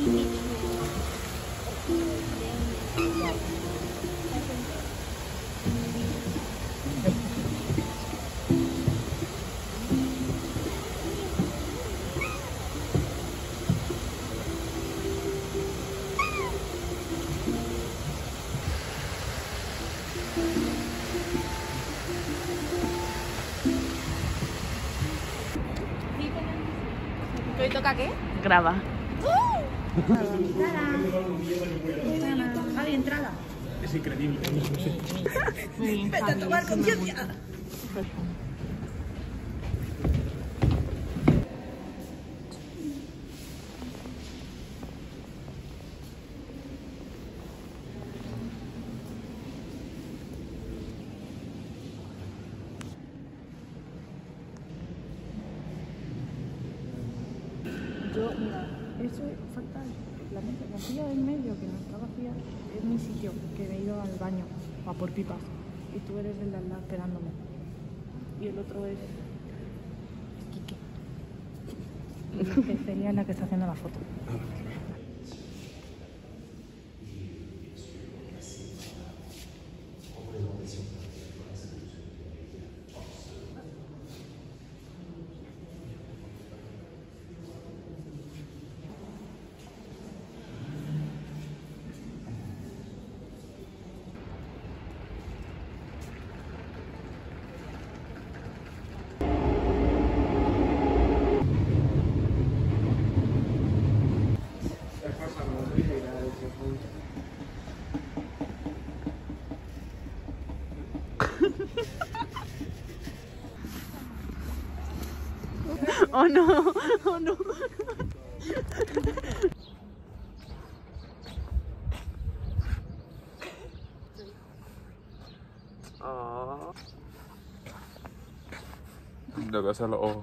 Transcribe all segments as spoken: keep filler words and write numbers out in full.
¿Hoy toca qué? Graba. Javi, entrada. Es increíble. Vete a tomar conciencia. Yo, mira, eso es fatal. La, la silla del medio, que no está vacía, es mi sitio, que me he ido al baño a por pipas. Y tú eres el de al lado esperándome. Y el otro es Quique. Que sería la que está haciendo la foto. Oh no, oh no. Ah. Udah gak salah oh.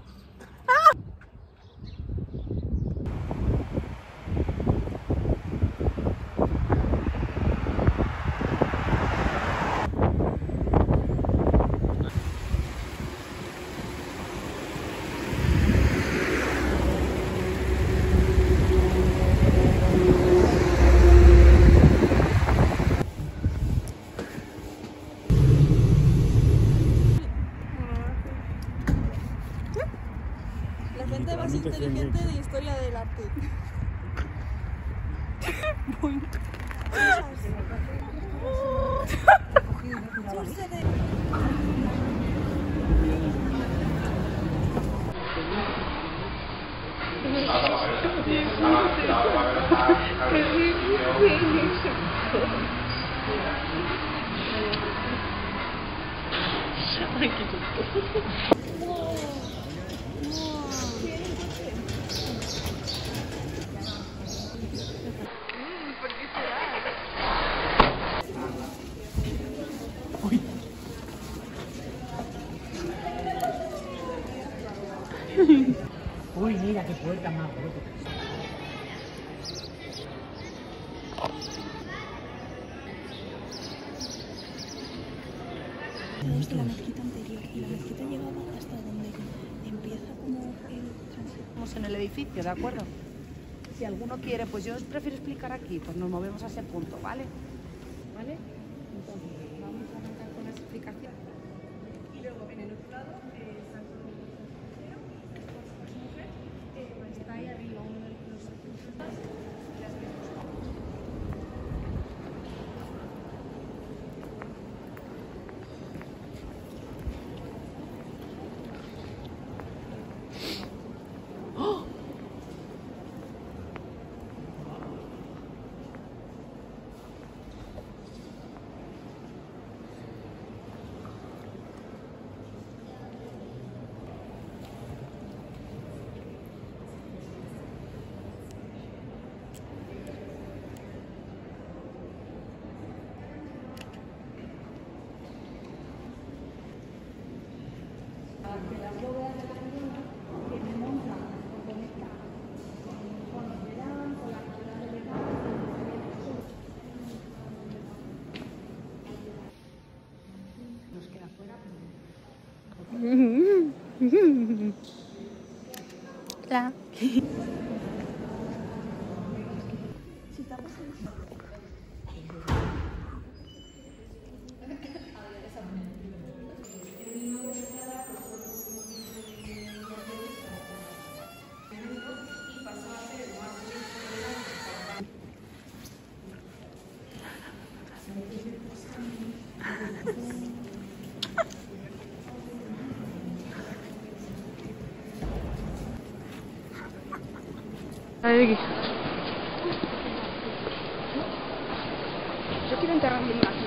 La gente más inteligente de historia del arte. Uy, mira qué puerta más bruta. Es de la mezquita anterior y la mezquita llegaba hasta donde empieza como el tránsito. Estamos en el edificio, ¿de acuerdo? Si alguno quiere, pues yo os prefiero explicar aquí, pues nos movemos a ese punto, ¿vale? ¿Vale? Entonces, vamos a arrancar con la explicación. Y luego en el otro lado, eh, Santo Domingo, eh, está ahí arriba uno de los sepulcros. Las mismas. La. Yo quiero enterrar mi imagen.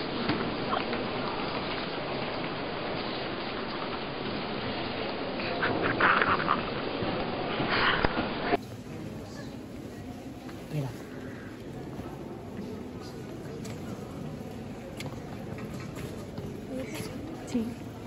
Mira. Sí.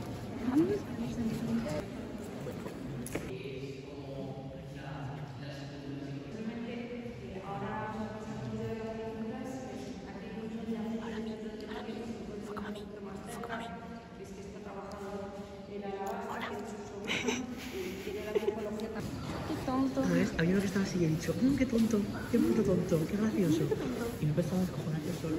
¿No ves? Había uno que estaba así y he dicho, mmm, qué tonto, qué puto tonto, qué gracioso. Y me he empezado a descojonar yo solo.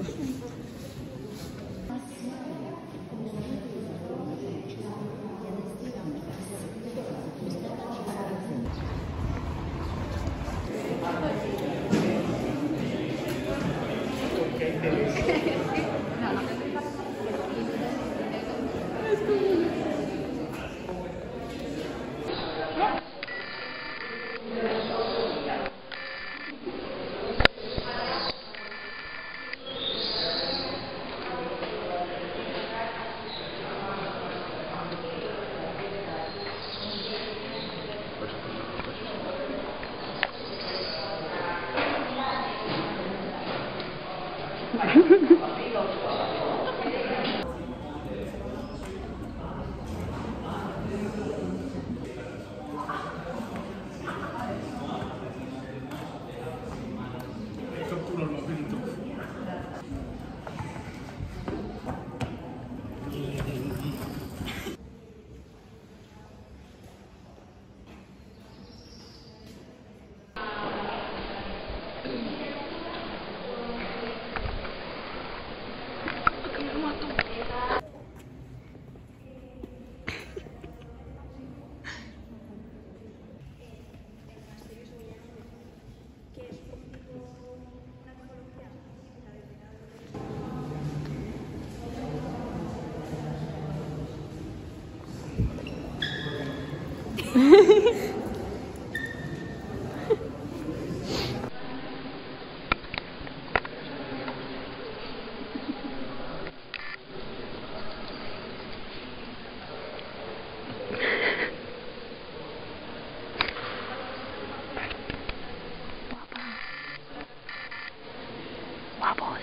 Guapos.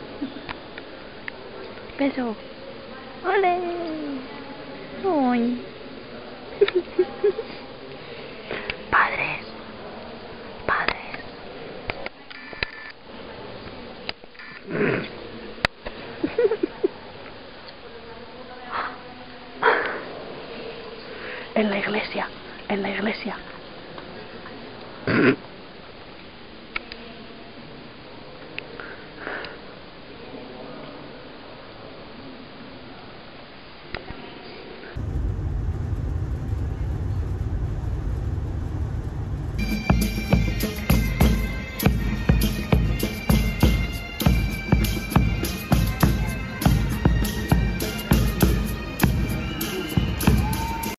Beso. ¡Ole! ¡Ay!